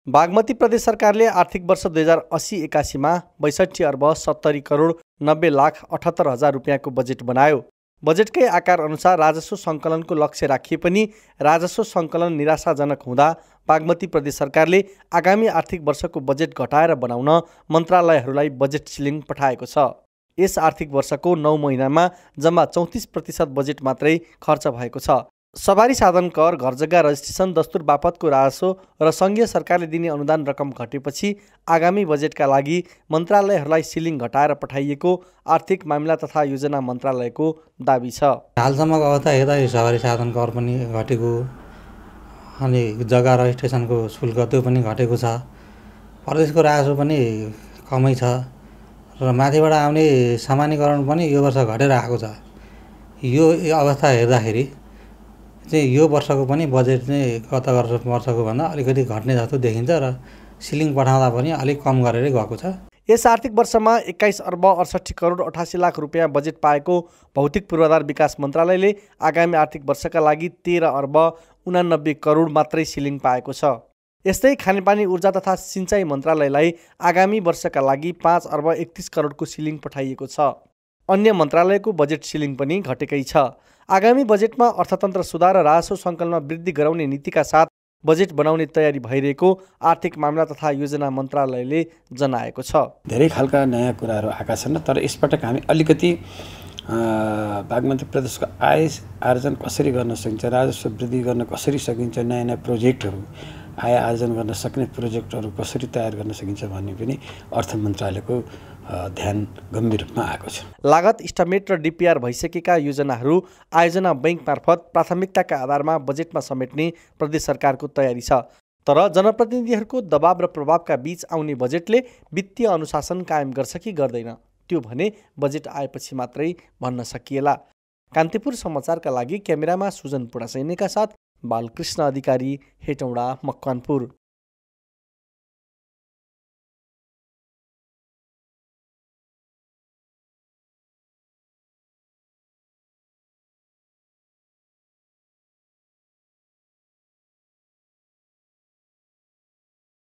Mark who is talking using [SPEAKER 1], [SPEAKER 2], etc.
[SPEAKER 1] बागमती प्रदेश सरकारले आर्थिक वर्ष 2080-81 मा 62 अर्ब 70 करोड 90 लाख 78 हजार रुपियाँको बजेट बनायो। बजेटकै आकार अनुसार राजस्व सङ्कलनको लक्ष्य राखिए पनि राजस्व सङ्कलन निराशाजनक हुँदा बागमती प्रदेश सरकारले आगामी आर्थिक वर्षको बजेट घटाएर बनाउन मन्त्रालयहरूलाई बजेट सिलिङ पठाएको छ। यस आर्थिक वर्षको 9 महिनामा जम्मा 34% बजेट मात्रै खर्च भएको छ। सवारी साधन कर, घरजग्गा रजिस्ट्रेसन, दस्तुर बापतको राजस्व र सङ्घीय सरकारले दिने अनुदान रकम घटेपछि आगामी बजेटका लागि मन्त्रालयहरूलाई सिलिङ घटाएर पठाइएको आर्थिक मामिला तथा योजना मन्त्रालयको दाबी छ।
[SPEAKER 2] हालसम्मको अवस्था हेर्दा सवारी साधन कर पनि घटेको, अनि जग्गा रजिस्ट्रेसनको शुल्क त्यो पनि घटेको छ। प्रदेशको राजस्व पनि कमै छ र माथिबाट आउने सामान्यकरण पनि यो वर्ष घटेर आएको छ। यो अवस्था हेर्दाखेरि चाहिँ यो वर्षको पनि बजेट चाहिँ गत वर्षको भन्दा अलिकति घट्ने जस्तो देखिन्छ र सिलिङ पठाउँदा पनि अलिक कम गरेरै गएको छ।
[SPEAKER 1] यस आर्थिक वर्षमा 21 अर्ब 68 करोड 88 लाख रुपियाँ बजेट पाएको भौतिक पूर्वाधार विकास मन्त्रालयले आगामी आर्थिक वर्षका लागि 13 अर्ब 89 करोड मात्रै सिलिङ पाएको छ। यस्तै खानेपानी ऊर्जा तथा सिँचाइ मन्त्रालयलाई आगामी वर्षका लागि 5 अर्ब 31 करोडको सिलिङ पठाइएको छ। अन्य मन्त्रालयको बजेट सिलिङ पनि घटेकै छ। आगामी बजेटमा अर्थतन्त्र सुधार र राजस्व सङ्कलनमा वृद्धि गराउने नीतिका साथ बजेट बनाउने तयारी भइरहेको आर्थिक मामला तथा योजना मन्त्रालयले जनाएको छ।
[SPEAKER 3] धेरै खालका नयाँ कुराहरू आएका छन्, तर यसपटक हामी अलिकति बागमती प्रदेशको आय आर्जन कसरी गर्न सकिन्छ, राजस्व वृद्धि गर्न कसरी सकिन्छ, नयाँ नयाँ प्रोजेक्टहरू आय आर्जन गर्न सक्ने प्रोजेक्टहरू कसरी तयार गर्न सकिन्छ भन्ने पनि अर्थ मन्त्रालयको ध्यान गम्भीर रूपमा आएको छ।
[SPEAKER 1] लागत इस्टिमेट र डिपिआर भइसकेका योजनाहरू आयोजना बैंक मार्फत प्राथमिकताका आधारमा बजेटमा समेट्ने प्रदेश सरकारको तयारी छ। तर जनप्रतिनिधिहरूको दबाव र प्रभावका बीच आउने बजेटले वित्तीय अनुशासन कायम गर्छ कि गर्दैन, त्यो भने बजेट आएपछि मात्रै भन्न सकिएला। कान्तिपुर समाचारका लागि क्यामेरामा सुजन पुडासैनीका साथ बालकृष्ण अधिकारी, हेटौँडा, मकवानपुर।